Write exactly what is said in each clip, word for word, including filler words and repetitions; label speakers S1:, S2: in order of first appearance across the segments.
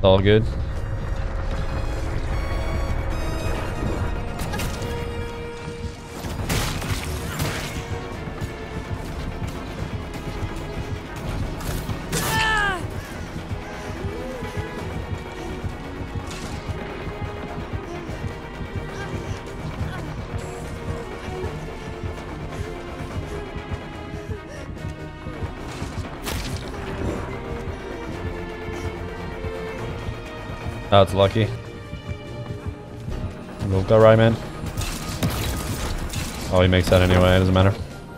S1: all good. That's lucky. We'll go right, man. Oh, he makes that anyway. It doesn't matter.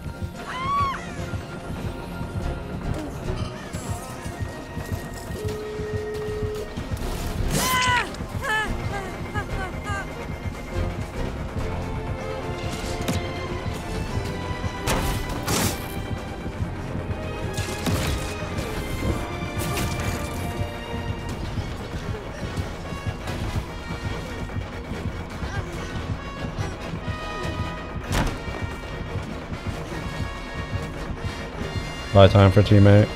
S1: Buy time for teammate.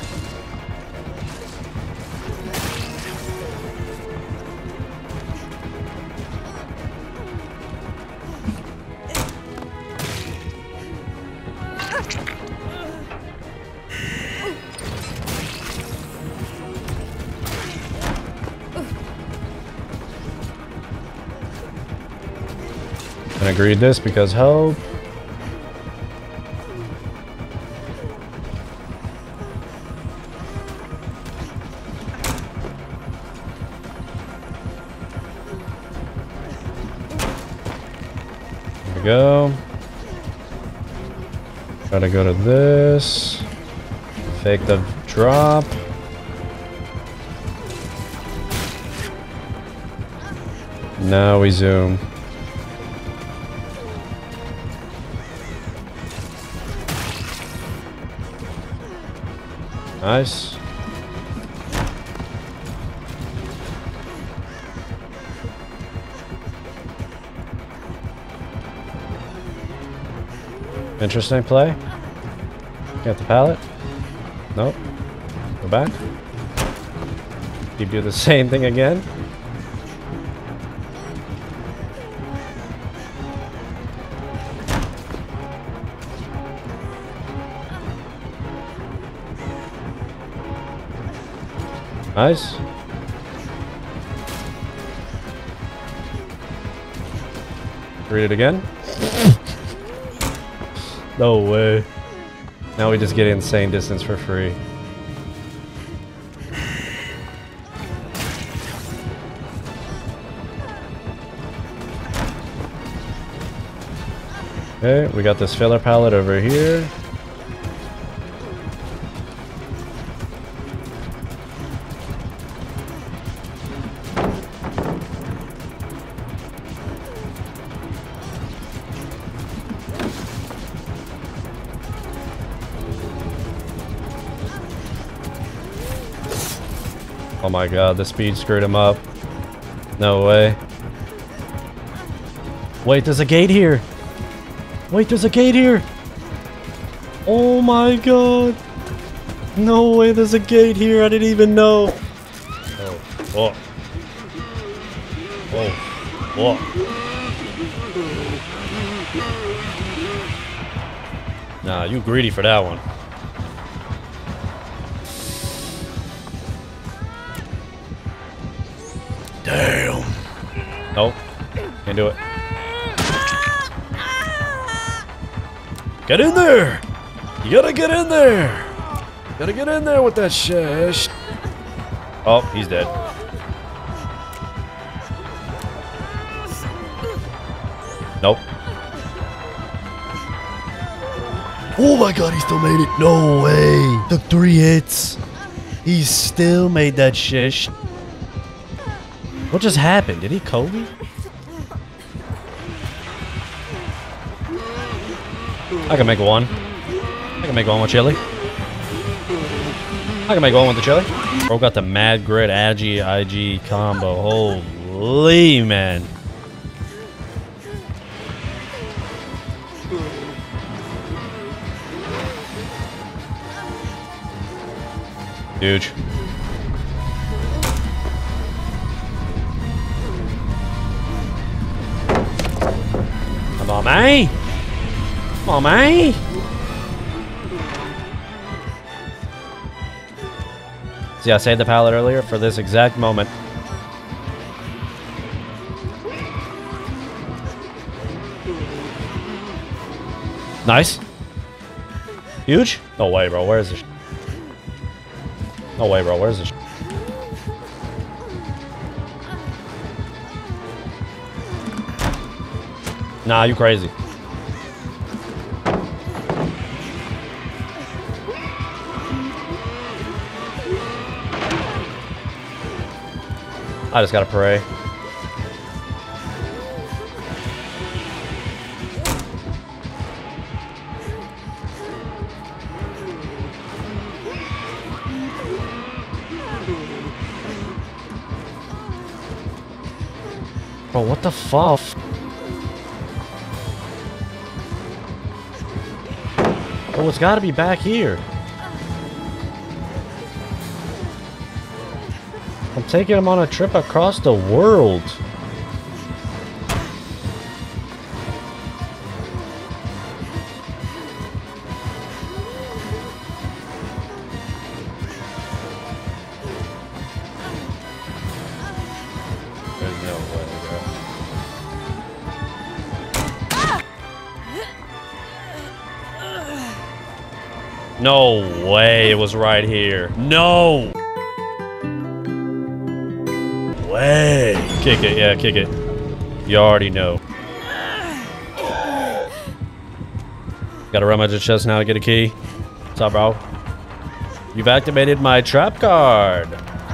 S1: And agreed this because help. Go. Try to go to this. Fake the drop. Now we zoom. Nice. Interesting play. Get the pallet. Nope. Go back. You do the same thing again. Nice. Read it again. No way. Now we just get insane distance for free. Okay, we got this filler pallet over here. Oh my god, the speed screwed him up. No way. Wait, there's a gate here. Wait, there's a gate here. Oh my god. No way, there's a gate here. I didn't even know. Oh, oh. Oh, oh. Nah, you greedy for that one. Damn. Nope. Can't do it. Get in there! You gotta get in there! Gotta get in there with that shish. Oh, he's dead. Nope. Oh my god, he still made it. No way. Took three hits. He still made that shish. What just happened? Did he Kobe? I can make one. I can make one with chili. I can make one with the chili. Bro got the Mad Grit Agi I G combo. Holy man. Huge. Come on, man. Come on, man. See, I saved the pallet earlier for this exact moment. Nice. Huge? No way, bro. Where is this? No way, bro. Where is this? Nah, you crazy. I just gotta pray. Bro, what the fuck? Oh, it's gotta be back here. I'm taking him on a trip across the world. There's no way, bro. No way it was right here. No way. Kick it, yeah, kick it. You already know. Gotta rummage the chest now to get a key. What's up, bro? You've activated my trap card.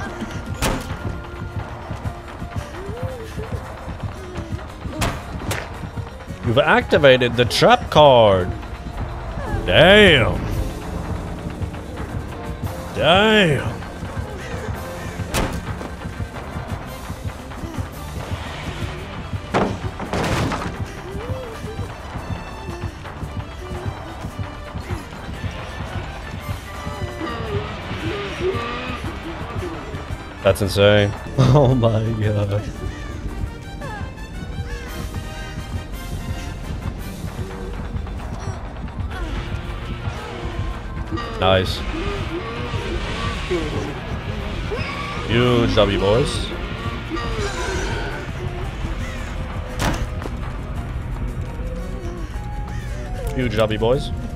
S1: You've activated the trap card. Damn. Damn. That's insane. Oh my god. Nice. Huge W, boys. Huge W, boys.